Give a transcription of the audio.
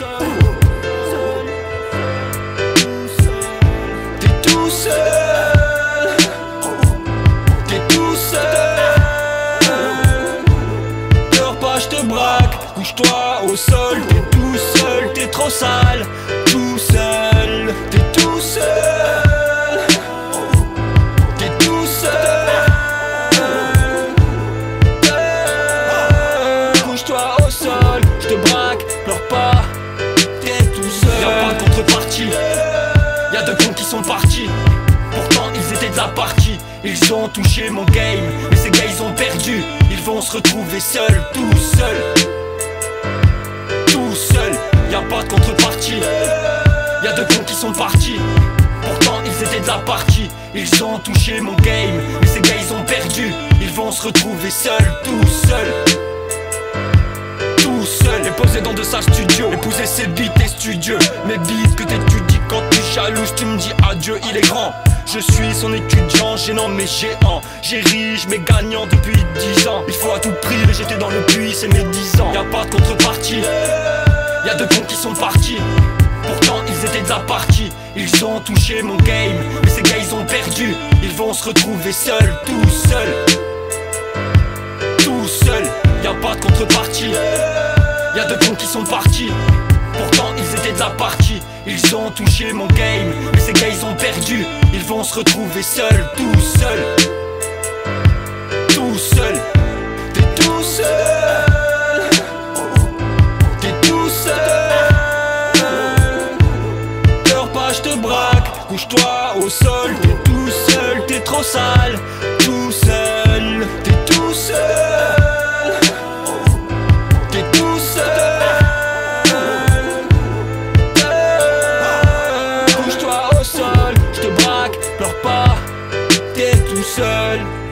T'es tout seul. T'es tout seul. Pleure pas, j'te braque. Couche-toi au sol. T'es tout seul, t'es trop sale. Tout seul, t'es tout seul. T'es tout seul. Couche-toi au sol, j'te braque, pleure pas, t'es tout seul. Y'a pas de contrepartie, y'a deux cons qui sont partis. Pourtant ils étaient de la partie. Ils ont touché mon game, mais ces gars ils ont perdu. Ils vont se retrouver seuls, tout seuls. Tout seul, y'a pas de contrepartie. Y'a deux cons qui sont partis. Pourtant ils étaient de la partie. Ils ont touché mon game, mais ces gars ils ont perdu. Ils vont se retrouver seuls, tout seuls. Tout seul, et posé dans de sa studio. Épouser ses beats et studieux. Mes beats que t'étudies quand tu jalouses. Tu me dis adieu, il est grand. Je suis son étudiant, gênant mais géant. J'ai riche mais gagnant depuis 10 ans. Il faut à tout prix les jeter dans le puits, c'est mes 10 ans. Y'a pas de contrepartie, y'a deux cons qui sont partis. Pourtant ils étaient de la partie. Ils ont touché mon game, mais ces gars ils ont perdu. Ils vont se retrouver seuls, tout seuls. Tout seul, y'a pas de contrepartie. Y'a deux cons qui sont partis. Pourtant ils étaient de la partie. Ils ont touché mon game, mais ces gars ils ont perdu. Ils vont se retrouver seuls, tout seuls. Tout seul, t'es tout seul. T'es tout seul. Pleure pas, j'te braque. Couche-toi au sol. T'es tout seul, t'es trop sale. Tout seul, t'es tout seul. T'es tout seul. Couche-toi au sol, j'te braque, pleure pas, t'es tout seul.